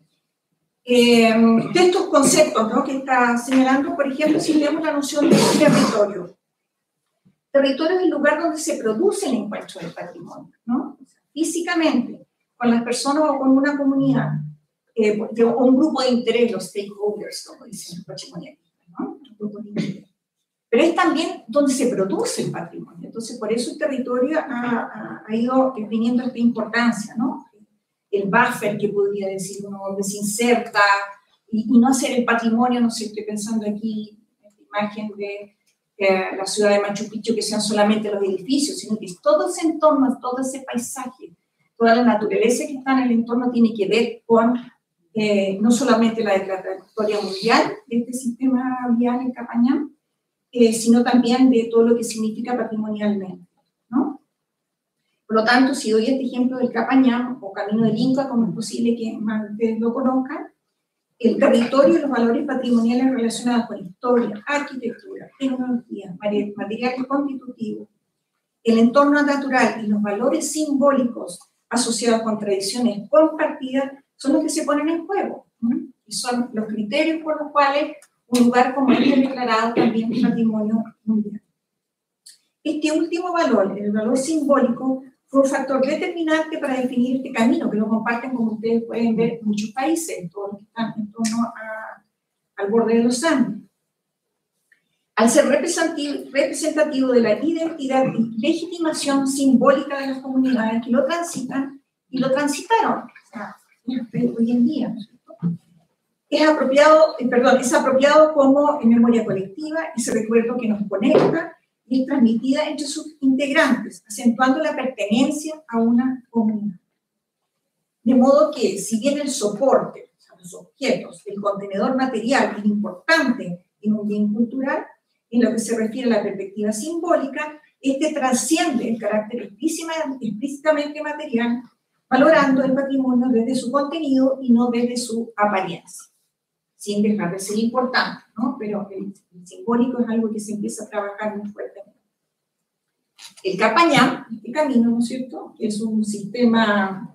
De estos conceptos, ¿no?, que está señalando, por ejemplo, si leemos la noción de territorio. Territorio es el lugar donde se produce el encuentro del patrimonio, ¿no? O sea, físicamente, con las personas o con una comunidad, o un grupo de interés, los stakeholders, como dicen los patrimonialistas, ¿no? Pero es también donde se produce el patrimonio. Entonces, por eso el territorio ha ido teniendo esta importancia, ¿no? El buffer, que podría decir uno, donde se inserta, y no hacer el patrimonio, no sé, estoy pensando aquí en la imagen de la ciudad de Machu Picchu, que sean solamente los edificios, sino que todo ese entorno, todo ese paisaje, toda la naturaleza que está en el entorno tiene que ver con no solamente la trayectoria mundial de este sistema vial en Capañán, sino también de todo lo que significa patrimonialmente, ¿no? Por lo tanto, si doy este ejemplo del Capañán o Camino del Inca, como es posible que más ustedes lo conozcan, el territorio y los valores patrimoniales relacionados con historia, arquitectura, tecnología, materiales constitutivos, el entorno natural y los valores simbólicos asociados con tradiciones compartidas son los que se ponen en juego, ¿no? Y son los criterios por los cuales un lugar como este es declarado también patrimonio mundial. Este último valor, el valor simbólico, fue un factor determinante para definir este camino, que lo comparten, como ustedes pueden ver, muchos países, todos los que están en torno al borde de los Andes. Al ser representativo de la identidad y legitimación simbólica de las comunidades que lo transitan y lo transitaron, o sea, hoy en día, es apropiado como en memoria colectiva, ese recuerdo que nos conecta y es transmitida entre sus integrantes, acentuando la pertenencia a una comunidad. De modo que, si bien el soporte, o sea, los objetos, el contenedor material es importante en un bien cultural, en lo que se refiere a la perspectiva simbólica, este trasciende el carácter explícitamente material, valorando el patrimonio desde su contenido y no desde su apariencia, sin dejar de ser importante, ¿no? Pero el simbólico es algo que se empieza a trabajar muy fuertemente. El Capañán, este camino, ¿no es cierto?, que es un sistema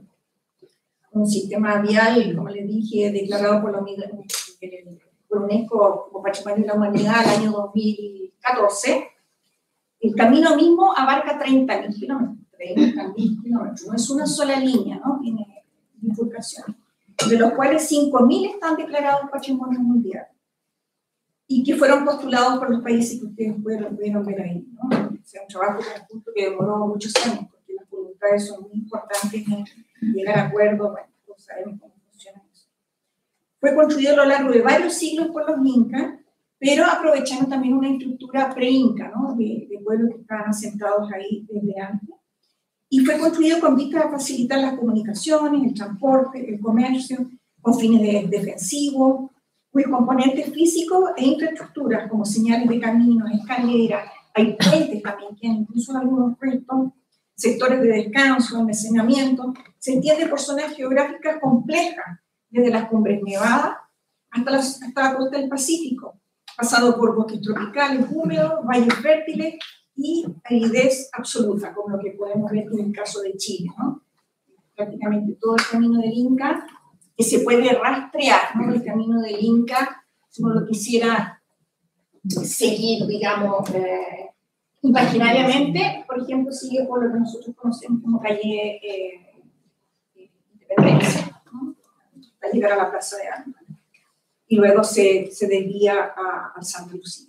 vial, como les dije, declarado por UNESCO como Patrimonio de la Humanidad el año 2014. El camino mismo abarca 30.000 kilómetros. 30.000 kilómetros, no es una sola línea, ¿no? Tiene bifurcación, de los cuales 5.000 están declarados patrimonio mundial y que fueron postulados por los países que ustedes pudieron ver ahí, ¿no? O sea, un trabajo conjunto que demoró muchos años, porque las voluntades son muy importantes en llegar a acuerdos. Bueno, todos sabemos cómo funciona eso. Fue construido a lo largo de varios siglos por los incas, pero aprovechando también una estructura pre-inca, ¿no? De pueblos que estaban asentados ahí desde antes. y fue construido con vistas a facilitar las comunicaciones, el transporte, el comercio, con fines defensivos, cuyo componente físico e infraestructuras, como señales de caminos, escaleras, hay puentes también, que incluso algunos restos, sectores de descanso, almacenamiento, se entiende por zonas geográficas complejas, desde las cumbres nevadas hasta la costa del Pacífico, pasado por bosques tropicales húmedos, valles fértiles y aridez absoluta, como lo que podemos ver en el caso de Chile, ¿no? Prácticamente todo el camino del Inca, que se puede rastrear, ¿no? El camino del Inca, si uno lo quisiera seguir, digamos, imaginariamente, por ejemplo, sigue por lo que nosotros conocemos como calle Independencia, ¿no? Para llegar a la Plaza de Armas. Y luego se desvía a Santa Lucía.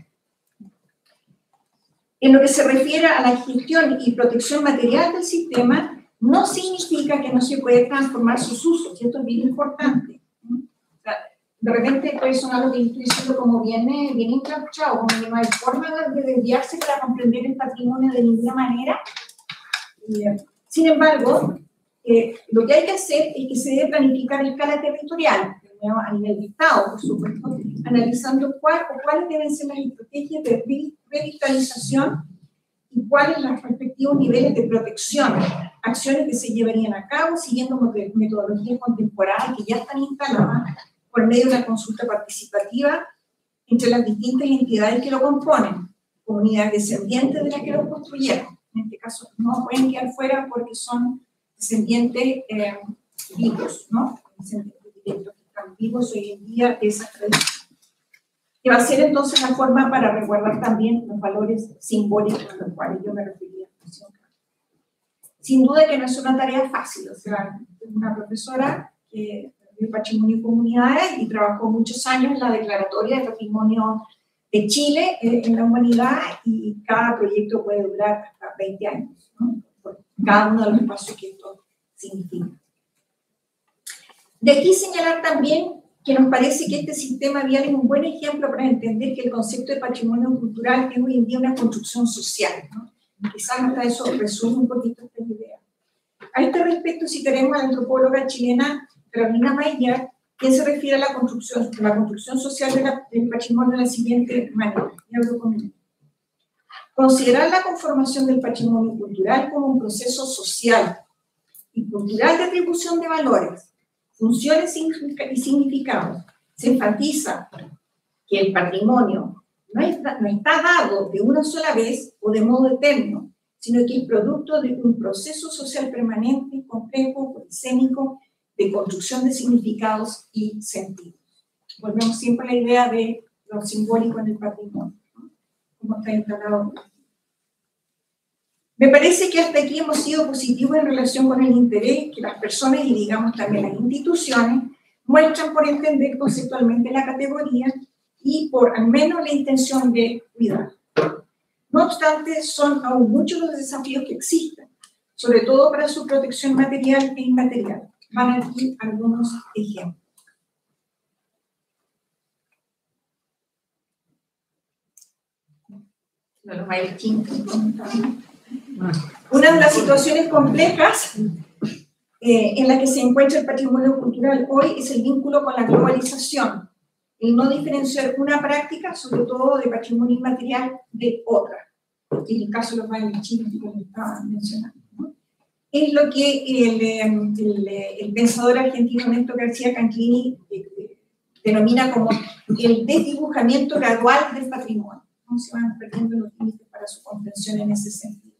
En lo que se refiere a la gestión y protección material del sistema, no significa que no se puede transformar sus usos, y esto es bien importante. O sea, de repente puede sonar lo que estoy diciendo como bien enclauchado, como que no hay forma de desviarse para comprender el patrimonio de ninguna manera. Sin embargo, lo que hay que hacer es que se debe planificar a escala territorial, a nivel de Estado, por supuesto, analizando cuáles deben ser las estrategias de revitalización y cuáles los respectivos niveles de protección, acciones que se llevarían a cabo siguiendo metodologías contemporáneas que ya están instaladas por medio de una consulta participativa entre las distintas entidades que lo componen, comunidades descendientes de las que lo construyeron. En este caso no pueden quedar fuera porque son descendientes vivos, ¿no? Descendientes directos que están vivos hoy en día de esas tradiciones. Que va a ser entonces la forma para resguardar también los valores simbólicos a los cuales yo me refería. Sin duda que no es una tarea fácil, o sea, una profesora de Patrimonio y Comunidades y trabajó muchos años en la Declaratoria de Patrimonio de Chile en la humanidad, y cada proyecto puede durar hasta 20 años, ¿no? Por cada uno de los pasos que esto significa. De aquí señalar también que nos parece que este sistema vial es un buen ejemplo para entender que el concepto de patrimonio cultural es hoy en día una construcción social, ¿no? Quizás hasta eso resume un poquito esta idea. A este respecto citaremos a la antropóloga chilena Carolina Mayer, quien se refiere a la construcción social del patrimonio de la siguiente manera. Y hablo con ella. Considerar la conformación del patrimonio cultural como un proceso social y cultural de atribución de valores, funciones y significados. Se enfatiza que el patrimonio no está dado de una sola vez o de modo eterno, sino que es producto de un proceso social permanente, complejo, polisémico, de construcción de significados y sentidos. Volvemos siempre a la idea de lo simbólico en el patrimonio, ¿no? Como está instalado. Me parece que hasta aquí hemos sido positivos en relación con el interés que las personas y digamos también las instituciones muestran por entender conceptualmente la categoría y por al menos la intención de cuidar. No obstante, son aún muchos los desafíos que existen, sobre todo para su protección material e inmaterial. Van aquí algunos ejemplos. Una de las situaciones complejas en la que se encuentra el patrimonio cultural hoy es el vínculo con la globalización, el no diferenciar una práctica, sobre todo de patrimonio inmaterial, de otra. En el caso de los bailes chinos que les estaba mencionando, ¿no? Es lo que el pensador argentino Néstor García Canclini denomina como el desdibujamiento gradual del patrimonio, ¿no? Se van perdiendo los límites para su comprensión en ese sentido.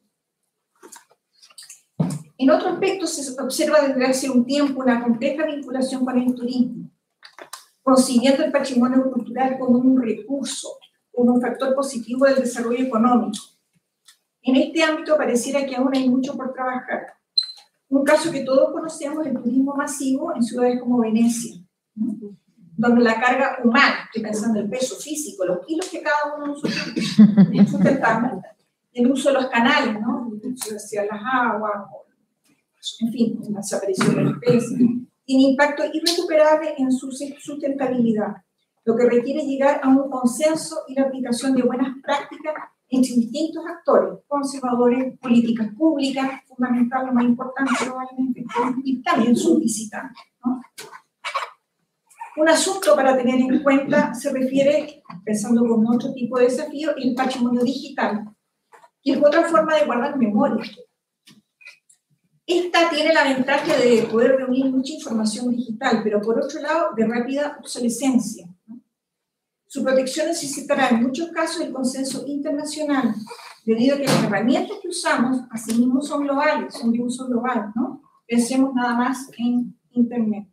En otro aspecto, se observa desde hace un tiempo una compleja vinculación con el turismo, consiguiendo el patrimonio cultural como un recurso, como un factor positivo del desarrollo económico. En este ámbito pareciera que aún hay mucho por trabajar. Un caso que todos conocemos es el turismo masivo en ciudades como Venecia, ¿no? Donde la carga humana, estoy pensando en el peso físico, los kilos que cada uno de nosotros sustentamos, el uso de los canales, ¿no? El uso hacia las aguas, en fin, la desaparición de la especie, tiene impacto irrecuperable en su sustentabilidad, lo que requiere llegar a un consenso y la aplicación de buenas prácticas entre distintos actores, conservadores, políticas públicas, fundamental, lo más importante probablemente, y también sus visitantes, ¿no? Un asunto para tener en cuenta se refiere, pensando con otro tipo de desafío, el patrimonio digital, que es otra forma de guardar memoria. Esta tiene la ventaja de poder reunir mucha información digital, pero por otro lado, de rápida obsolescencia, ¿no? Su protección necesitará en muchos casos el consenso internacional, debido a que las herramientas que usamos, asimismo, son globales, son de uso global, ¿no? Pensemos nada más en Internet.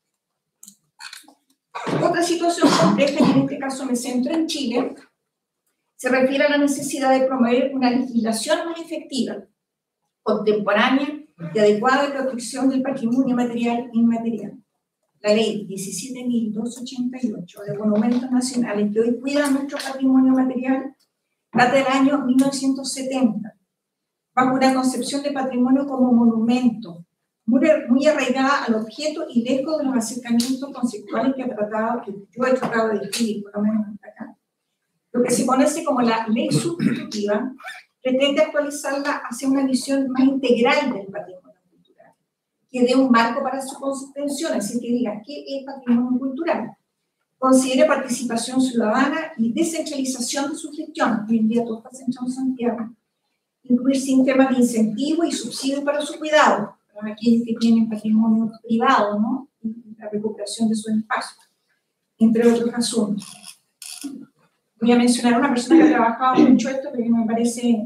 Otra situación compleja, y en este caso me centro en Chile, se refiere a la necesidad de promover una legislación más efectiva, contemporánea y adecuada de protección del patrimonio material e inmaterial. La ley 17.288 de monumentos nacionales que hoy cuida nuestro patrimonio material data del año 1970, bajo una concepción de patrimonio como monumento, muy arraigada al objeto y lejos de los acercamientos conceptuales que yo he tratado de describir, por lo menos hasta acá. Lo que se conoce como la ley sustitutiva pretende actualizarla hacia una visión más integral del patrimonio cultural, que dé un marco para su comprensión, así que diga, ¿qué es patrimonio cultural? Considere participación ciudadana y descentralización de su gestión. Hoy en día todo está centrado en Santiago. Incluir sistemas de incentivo y subsidio para su cuidado, para aquellos que tienen patrimonio privado, ¿no? Y la recuperación de sus espacios, entre otros asuntos. Voy a mencionar a una persona que ha trabajado mucho esto, porque me parece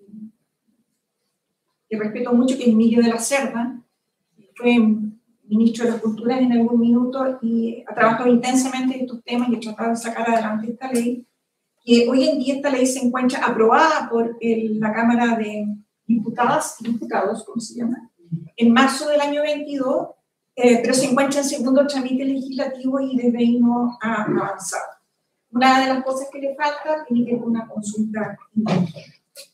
que respeto mucho, que es Emilio de la Cerda. Fue ministro de la Cultura en algún minuto y ha trabajado intensamente en estos temas y ha tratado de sacar adelante esta ley, que hoy en día esta ley se encuentra aprobada por la Cámara de Diputadas y Diputados, ¿cómo se llama?, en marzo del año 22, pero se encuentra en segundo trámite legislativo y desde ahí no ha avanzado. Una de las cosas que le falta tiene que ver con una consulta indígena.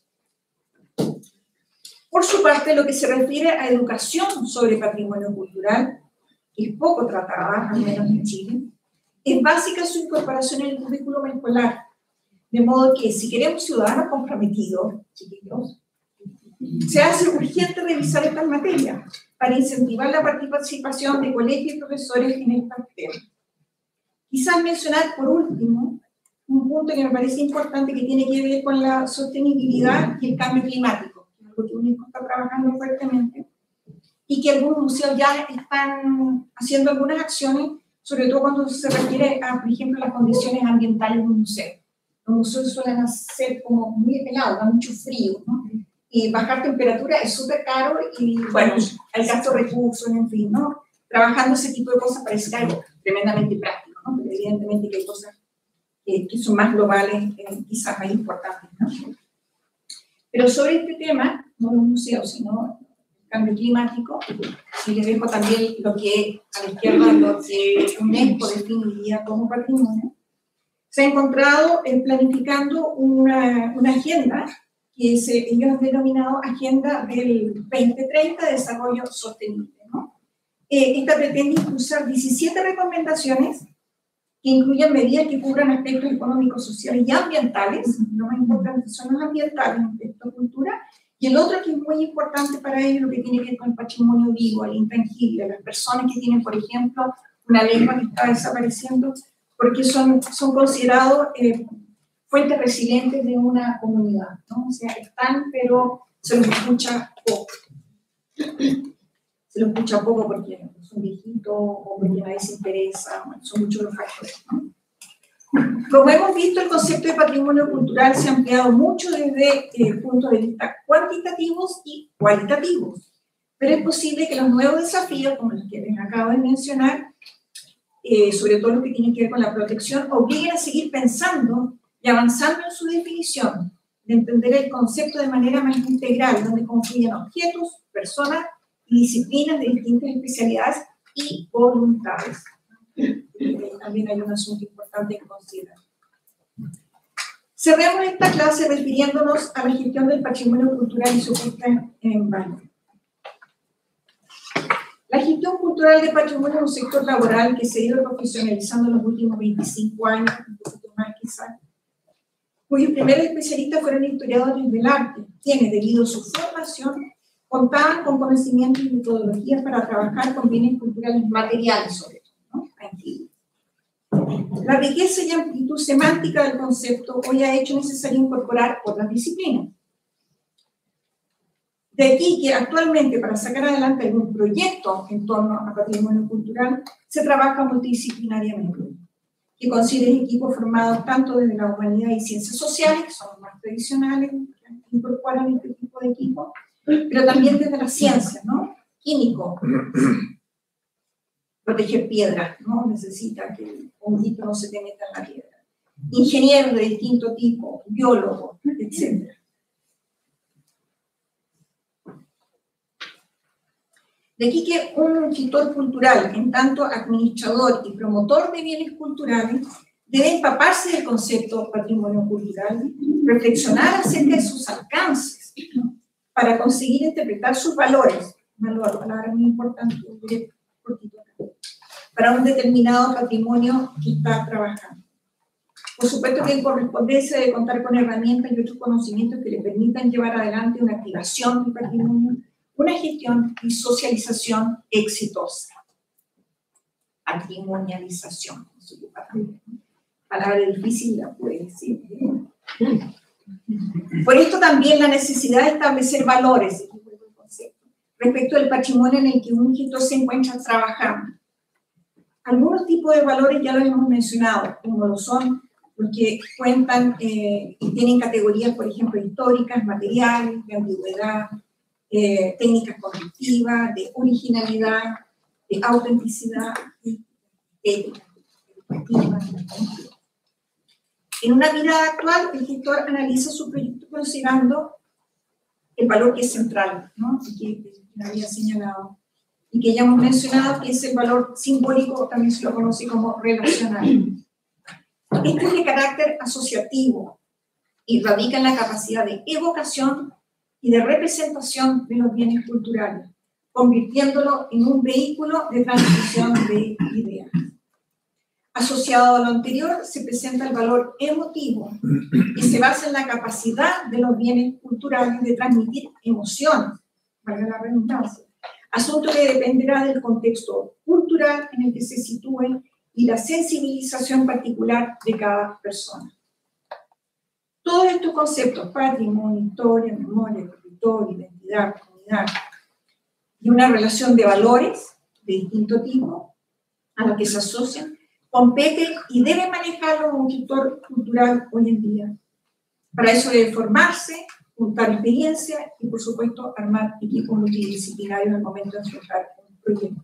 Por su parte, lo que se refiere a educación sobre patrimonio cultural, que es poco tratada, al menos en Chile, es básica su incorporación en el currículum escolar, de modo que si queremos ciudadanos comprometidos, chiquillos, se hace urgente revisar estas materias para incentivar la participación de colegios y profesores en estos temas. Quizás mencionar por último un punto que me parece importante que tiene que ver con la sostenibilidad y el cambio climático, que es algo que UNESCO está trabajando fuertemente, y que algunos museos ya están haciendo algunas acciones, sobre todo cuando se refiere a, por ejemplo, las condiciones ambientales de un museo. Los museos suelen ser como muy helados, da mucho frío, ¿no? Y bajar temperatura es súper caro y, bueno, hay gasto de recursos, en fin, ¿no? Trabajando ese tipo de cosas parece algo tremendamente práctico, ¿no? Pero evidentemente que hay cosas que son más globales, quizás más importantes, ¿no? Pero sobre este tema, no los museos, sino el cambio climático, y les dejo también lo que a la izquierda, lo que UNESCO definiría como patrimonio, se ha encontrado planificando una agenda que ellos han denominado Agenda del 2030 de Desarrollo Sostenible, ¿no? Esta pretende impulsar 17 recomendaciones que incluyen medidas que cubran aspectos económicos, sociales y ambientales. Lo más importante son los ambientales, aspectos de cultura, y el otro que es muy importante para ellos, lo que tiene que ver con el patrimonio vivo, el intangible, las personas que tienen, por ejemplo, una lengua que está desapareciendo, porque son considerados fuentes resilientes de una comunidad, ¿no? O sea, están, pero se los escucha poco. Se los escucha poco porque son viejitos o porque nadie se interesa, bueno, son muchos los factores, ¿no? Como hemos visto, el concepto de patrimonio cultural se ha ampliado mucho desde puntos de vista cuantitativos y cualitativos, pero es posible que los nuevos desafíos, como los que les acabo de mencionar, sobre todo los que tienen que ver con la protección, obliguen a seguir pensando y avanzando en su definición, de entender el concepto de manera más integral, donde confluyen objetos, personas y disciplinas de distintas especialidades y voluntades. También hay un asunto importante en considerar. Cerremos esta clase refiriéndonos a la gestión del patrimonio cultural y su puesta en valor. La gestión cultural de patrimonio es un sector laboral que se ha ido profesionalizando en los últimos 25 años, un poquito más quizás, cuyos primeros especialistas fueron historiadores del arte, quienes, debido a su formación, contaban con conocimientos y metodologías para trabajar con bienes culturales materiales, sobre todo, ¿no? Antiguos. La riqueza y amplitud semántica del concepto hoy ha hecho necesario incorporar otras disciplinas. De aquí que actualmente, para sacar adelante algún proyecto en torno a patrimonio cultural, se trabaja multidisciplinariamente, que considera equipos formados tanto desde la humanidad y ciencias sociales, que son los más tradicionales, que incorporan este tipo de equipos, pero también desde las ciencias, ¿no? Químico, proteger piedras, ¿no? Necesita que el honguito no se te meta en la piedra. Ingenieros de distinto tipo, biólogos, etc. De aquí que un gestor cultural, en tanto administrador y promotor de bienes culturales, debe empaparse del concepto patrimonio cultural, reflexionar acerca de sus alcances, para conseguir interpretar sus valores, una palabra muy importante, para un determinado patrimonio que está trabajando. Por supuesto que en correspondencia debe contar con herramientas y otros conocimientos que le permitan llevar adelante una activación del patrimonio, una gestión y socialización exitosa. Patrimonialización. Palabra difícil, la puede decir. Por esto también la necesidad de establecer valores respecto del patrimonio en el que un gestor se encuentra trabajando. Algunos tipos de valores ya los hemos mencionado, como lo son los que cuentan y tienen categorías, por ejemplo, históricas, materiales, de antigüedad, técnicas cognitivas, de originalidad, de autenticidad, ética, educativa. En una mirada actual, el gestor analiza su proyecto considerando el valor que es central, ¿no? Y que había señalado, y que ya hemos mencionado, que es el valor simbólico, también se lo conoce como relacional. Este es de carácter asociativo y radica en la capacidad de evocación y de representación de los bienes culturales, convirtiéndolo en un vehículo de transmisión de ideas. Asociado a lo anterior, se presenta el valor emotivo, que se basa en la capacidad de los bienes culturales de transmitir emociones, valga la redundancia, asunto que dependerá del contexto cultural en el que se sitúen y la sensibilización particular de cada persona. Todos estos conceptos, patrimonio, historia, memoria, territorio, identidad, comunidad, y una relación de valores de distinto tipo a los que se asocian, compete y debe manejarlo un gestor cultural hoy en día. Para eso debe formarse, juntar experiencia y, por supuesto, armar equipos multidisciplinarios al momento de enfrentar un proyecto.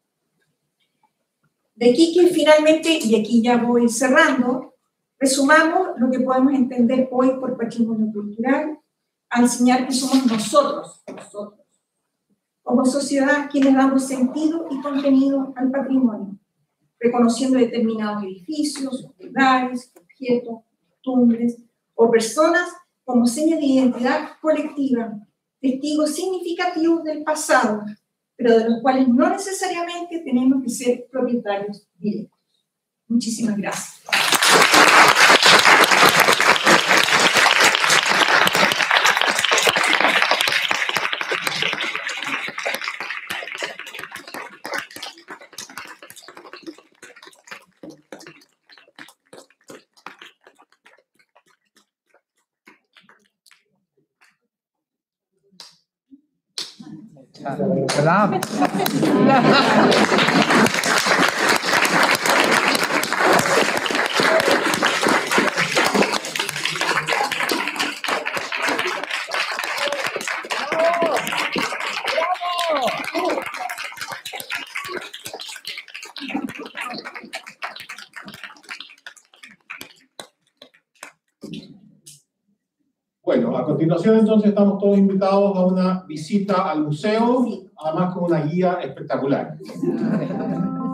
De aquí que finalmente, y aquí ya voy cerrando, resumamos lo que podemos entender hoy por patrimonio cultural, al enseñar que somos nosotros, como sociedad, quienes damos sentido y contenido al patrimonio, reconociendo determinados edificios, lugares, objetos, costumbres o personas como señas de identidad colectiva, testigos significativos del pasado, pero de los cuales no necesariamente tenemos que ser propietarios directos. Muchísimas gracias. Bravo. Bueno, a continuación entonces estamos todos invitados a una visita al museo, además con una guía espectacular.